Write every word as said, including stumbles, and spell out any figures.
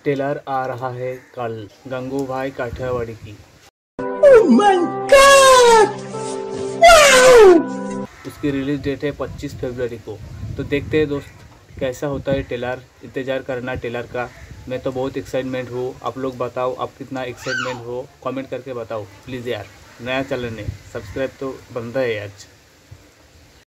Trailer आ रहा है कल गंगूबाई काठियावाड़ी की। Oh my God! Wow! उसकी रिलीज डेट है पच्चीस फरवरी को। तो देखते हैं दोस्त कैसा होता है ट्रेलर, इंतज़ार करना ट्रेलर का। मैं तो बहुत एक्साइटमेंट हूँ, आप लोग बताओ आप कितना एक्साइटमेंट हो, कमेंट करके बताओ प्लीज़ यार। नया चैनल है, सब्सक्राइब तो बनता है आज।